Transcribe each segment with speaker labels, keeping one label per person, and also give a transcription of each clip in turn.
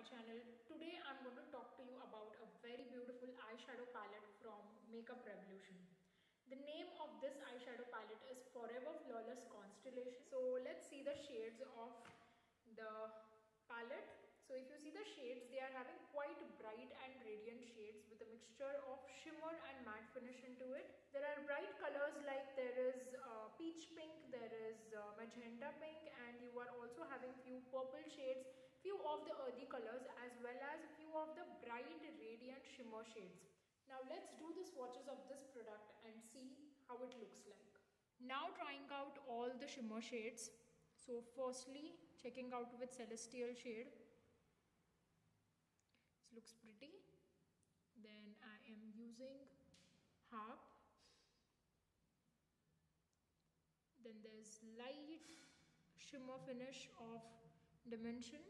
Speaker 1: channel. Today I'm going to talk to you about a very beautiful eyeshadow palette from Makeup Revolution. The name of this eyeshadow palette is Forever Flawless Constellation. So let's see the shades of the palette. So if you see the shades, they are having quite bright and radiant shades with a mixture of shimmer and matte finish into it. There are bright colors like there is peach pink, there is magenta pink, and you are also having few purple shades, few of the earthy colors, as well as few of the bright radiant shimmer shades. Now let's do the swatches of this product and see how it looks like. Now trying out all the shimmer shades. So firstly, checking out with Celestial shade. This looks pretty. Then I am using Harp. Then there's light shimmer finish of Dimension.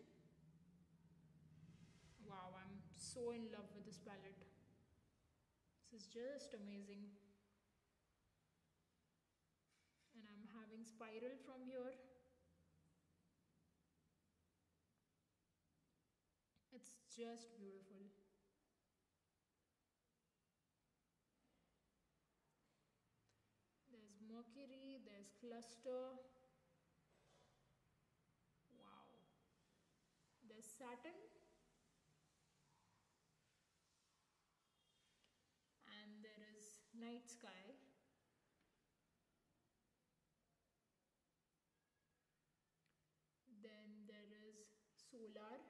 Speaker 1: Wow, I'm so in love with this palette. This is just amazing. And I'm having Spiral from here. It's just beautiful. There's Mercury, there's Cluster. Wow. There's Saturn. And there is Night Sky. Then there is Solar.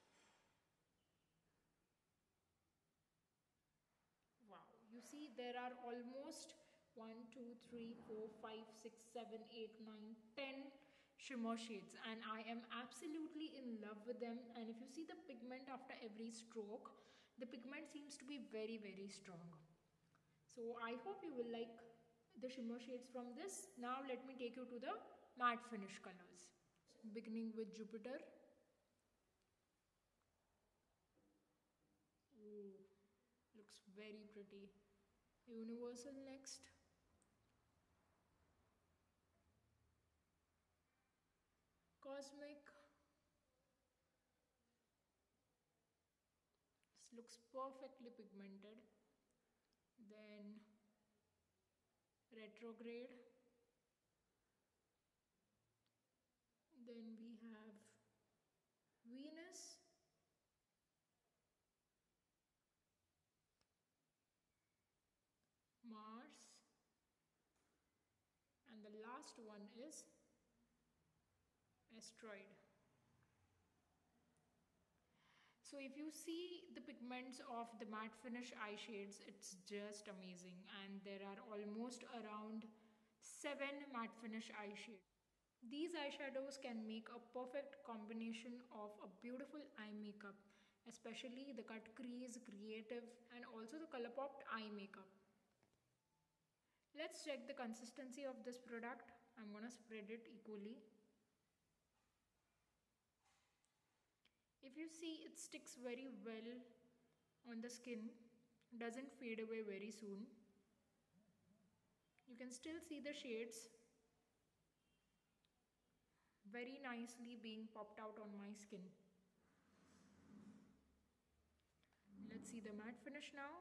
Speaker 1: Wow, you see there are almost 1, 2, 3, 4, 5, 6, 7, 8, 9, 10 shimmer shades, and I am absolutely in love with them. And if you see the pigment after every stroke, the pigment seems to be very, very strong. So I hope you will like the shimmer shades from this. Now let me take you to the matte finish colors. So beginning with Jupiter. Ooh, looks very pretty. Universal next. Cosmic. This looks perfectly pigmented. Then Retrograde. Then we have Venus. Mars. And the last one is Asteroid. So if you see the pigments of the matte finish eye shades, it's just amazing. And there are almost around 7 matte finish eye shades. These eyeshadows can make a perfect combination of a beautiful eye makeup, especially the cut crease, creative, and also the color popped eye makeup. Let's check the consistency of this product. I'm gonna spread it equally. If you see, it sticks very well on the skin, doesn't fade away very soon. You can still see the shades very nicely being popped out on my skin. Let's see the matte finish now.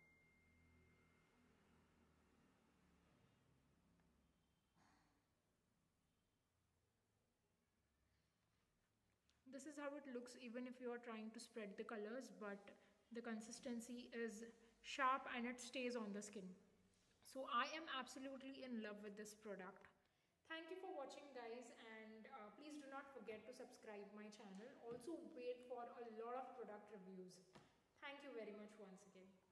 Speaker 1: This is how it looks even if you are trying to spread the colors, but the consistency is sharp and it stays on the skin. So I am absolutely in love with this product. Thank you for watching, guys, and please do not forget to subscribe my channel. Also wait for a lot of product reviews. Thank you very much once again.